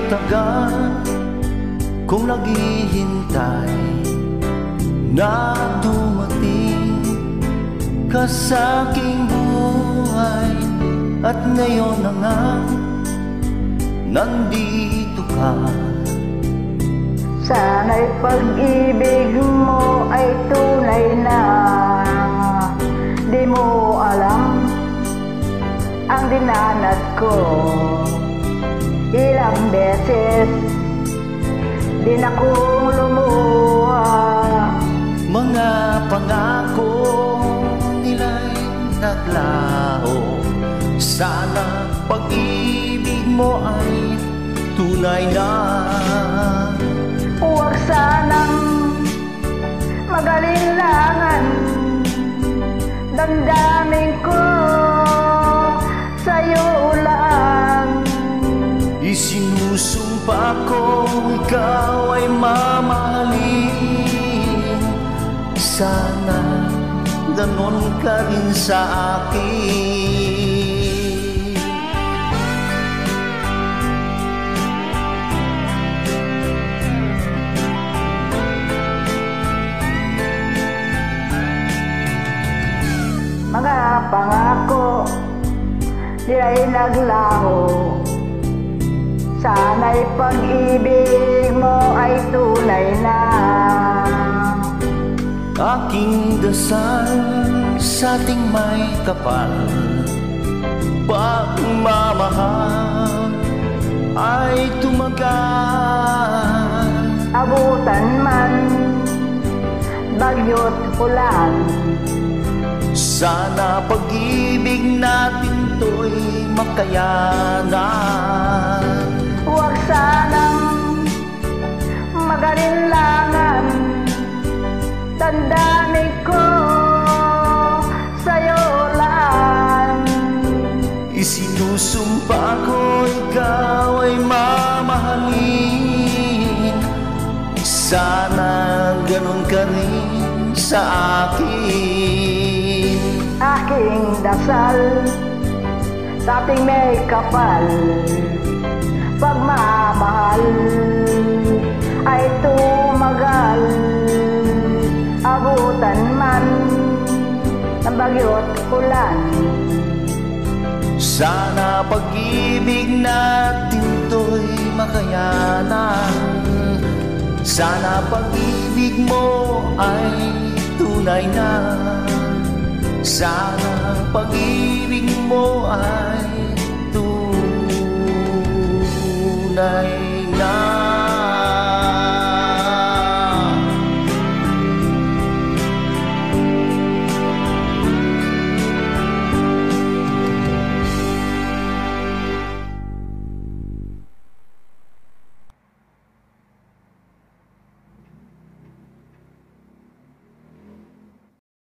tagal kong naghihintay na dumating ka sa aking buhay. At ngayon na nga, nandito ka. Sana'y pag-ibig mo ay tunay na. Di mo alam ang dinanas ko. Ilang beses din akong lumuha. Mga pangako nila'y naglaho. Sana pag-ibig mo ay tunay na. Huwag sanang magalinlangan. Damdamin ko sa'yo lang. Isinusumpa ko ikaw ay mamahalin. Sana ganon ka rin sa akin. Mga pangako nila'y naglaho. Sana'y pag-ibig mo ay tunay na. Aking dasal sa ating may kapal, pagmamahal ay tumagal. Abutan man bagyo't ulan, sana pag-ibig natin to'y makayanan. huwag sanang magalinlangan. Tandaanin ko sa'yo lang. Isinusumpa ko ikaw ay mamahalin. Sana ganon ka rin sa akin. Aking dasal sa ating may kapal, pagmamahal ay tumagal. Abutan man ng bagyo't ulan, sana pag-ibig natin to'y makayanan. Sana pag-ibig mo ay tunay na. Sana pag-ibig mo ay tunay na.